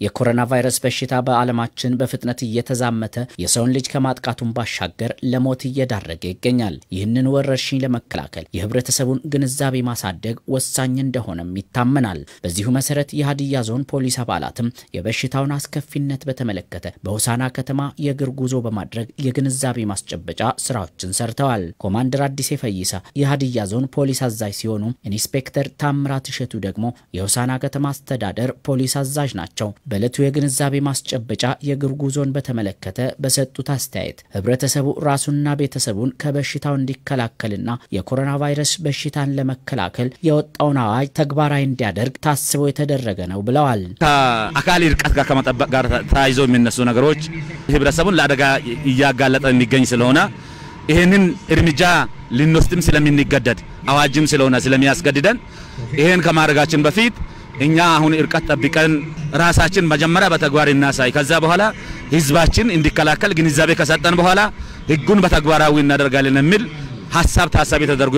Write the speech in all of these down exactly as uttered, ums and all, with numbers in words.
የኮሮና ቫይረስ በሽታ በዓለማችን በፍጥነት እየተዛመተ የሰውን ልጅ ከማጥቃቱን ባሻገር ለሞት እየዳረገ ይገኛል። ይህንን ወረርሽኝ ለመከላከል የህብረተሰቡን ግንዛቤ ማሳደግ ወሳኝ እንደሆነም ይታመናል። በዚሁ መሰረት የሀዲያ ዞን ፖሊስ አባላትም የበሽታውን አስከፊነት በተመለከተ በሆሳና ከተማ የእግር ጉዞ በማድረግ የግንዛቤ ማስጨበጫ ስራዎችን ሰርተዋል። ኮማንደር አዲስ ፈይሳ የሀዲያ ዞን ፖሊስ አዛዥ ሲሆኑ ኢንስፔክተር ታምራት እሸቱ ደግሞ የሆሳና ከተማ አስተዳደር ፖሊስ አዛዥ ናቸው። በለቱ የግንዛቤ ማስጨበጫ የእግር ጉዞን በተመለከተ በሰጡት አስተያየት ህብረተሰቡ ራሱንና ቤተሰቡን ከበሽታው እንዲከላከልና የኮሮና ቫይረስ በሽታን ለመከላከል የወጣውን አዋጅ ተግባራዊ እንዲያደርግ ታስቦ የተደረገ ነው ብለዋል። ከአካል ርቀት ጋር ከመጠበቅ ጋር ተያይዞ የሚነሱ ነገሮች ህብረተሰቡን ለአደጋ እያጋለጠ የሚገኝ ስለሆነ ይሄንን እርምጃ ልንወስድም ስለምንገደድ አዋጅም ስለሆነ ስለሚያስገድደን ይሄን ከማድረጋችን በፊት እኛ አሁን ርቀት ጠብቀን ራሳችን መጀመሪያ በተግባር እናሳይ ከዛ በኋላ ህዝባችን እንዲከላከል ግንዛቤ ከሰጠን በኋላ ህጉን በተግባራዊ እናደርጋለን የሚል ሐሳብ ታሳቢ ተደርጎ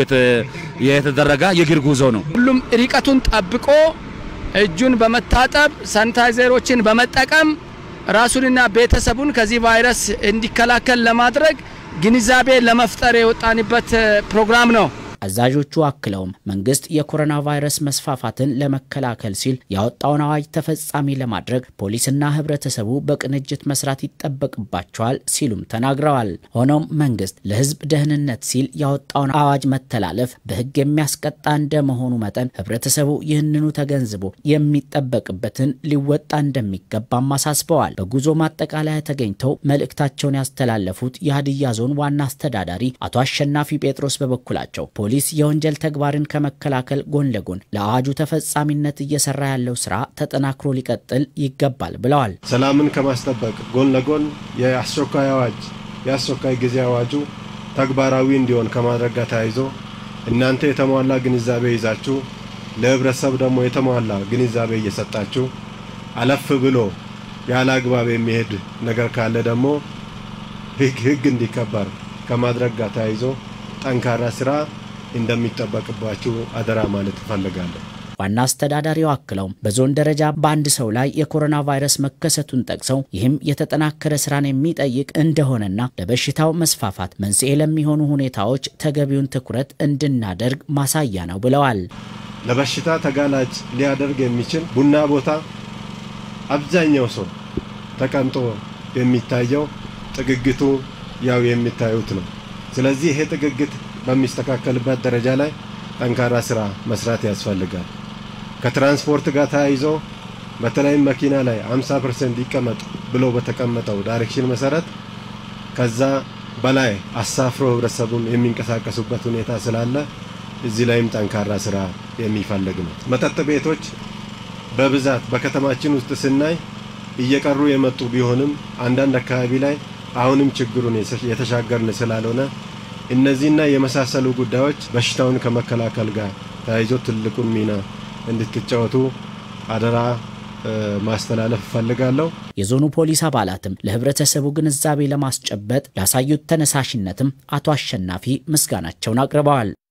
የተደረገ የእግር ጉዞ ነው። ሁሉም ርቀቱን ጠብቆ እጁን በመታጠብ ሳኒታይዘሮችን በመጠቀም ራሱንና ቤተሰቡን ከዚህ ቫይረስ እንዲከላከል ለማድረግ ግንዛቤ ለመፍጠር የወጣንበት ፕሮግራም ነው። አዛዦቹ አክለውም መንግስት የኮሮና ቫይረስ መስፋፋትን ለመከላከል ሲል ያወጣውን አዋጅ ተፈጻሚ ለማድረግ ፖሊስና ህብረተሰቡ በቅንጅት መስራት ይጠበቅባቸዋል ሲሉም ተናግረዋል። ሆኖም መንግስት ለህዝብ ደህንነት ሲል ያወጣውን አዋጅ መተላለፍ በህግ የሚያስቀጣ እንደመሆኑ መጠን ህብረተሰቡ ይህንኑ ተገንዝቦ የሚጠበቅበትን ሊወጣ እንደሚገባም አሳስበዋል። በጉዞ ማጠቃለያ ተገኝተው መልእክታቸውን ያስተላለፉት የሀዲያ ዞን ዋና አስተዳዳሪ አቶ አሸናፊ ጴጥሮስ በበኩላቸው ፖሊስ የወንጀል ተግባርን ከመከላከል ጎን ለጎን ለአዋጁ ተፈጻሚነት እየሰራ ያለው ስራ ተጠናክሮ ሊቀጥል ይገባል ብለዋል። ሰላምን ከማስጠበቅ ጎን ለጎን የአስቸኳይ አዋጅ የአስቸኳይ ጊዜ አዋጁ ተግባራዊ እንዲሆን ከማድረግ ጋር ተያይዞ እናንተ የተሟላ ግንዛቤ ይዛችሁ ለህብረተሰቡ ደግሞ የተሟላ ግንዛቤ እየሰጣችሁ አለፍ ብሎ ያለ አግባብ የሚሄድ ነገር ካለ ደግሞ ህግ ህግ እንዲከበር ከማድረግ ጋር ተያይዞ ጠንካራ ስራ እንደሚጠበቅባችሁ አደራ ማለት ፈልጋለሁ። ዋና አስተዳዳሪው አክለው በዞን ደረጃ በአንድ ሰው ላይ የኮሮና ቫይረስ መከሰቱን ጠቅሰው ይህም የተጠናከረ ስራን የሚጠይቅ እንደሆነና ለበሽታው መስፋፋት መንስኤ ለሚሆኑ ሁኔታዎች ተገቢውን ትኩረት እንድናደርግ ማሳያ ነው ብለዋል። ለበሽታ ተጋላጭ ሊያደርግ የሚችል ቡና ቦታ አብዛኛው ሰው ተቀምጦ የሚታየው ጥግግቱ ያው የሚታዩት ነው። ስለዚህ ይሄ ጥግግት በሚስተካከልበት ደረጃ ላይ ጠንካራ ስራ መስራት ያስፈልጋል። ከትራንስፖርት ጋር ተያይዞ በተለይ መኪና ላይ ሃምሳ ፐርሰንት ይቀመጥ ብሎ በተቀመጠው ዳይሬክሽን መሰረት ከዛ በላይ አሳፍሮ ህብረተሰቡን የሚንቀሳቀሱበት ሁኔታ ስላለ እዚህ ላይም ጠንካራ ስራ የሚፈልግ ነው። መጠጥ ቤቶች በብዛት በከተማችን ውስጥ ስናይ እየቀሩ የመጡ ቢሆንም አንዳንድ አካባቢ ላይ አሁንም ችግሩን የተሻገርን ስላልሆነ እነዚህና የመሳሰሉ ጉዳዮች በሽታውን ከመከላከል ጋር ተያይዞ ትልቁን ሚና እንድትጫወቱ አደራ ማስተላለፍ ፈልጋለሁ። የዞኑ ፖሊስ አባላትም ለህብረተሰቡ ግንዛቤ ለማስጨበጥ ላሳዩት ተነሳሽነትም አቶ አሸናፊ ምስጋናቸውን አቅርበዋል።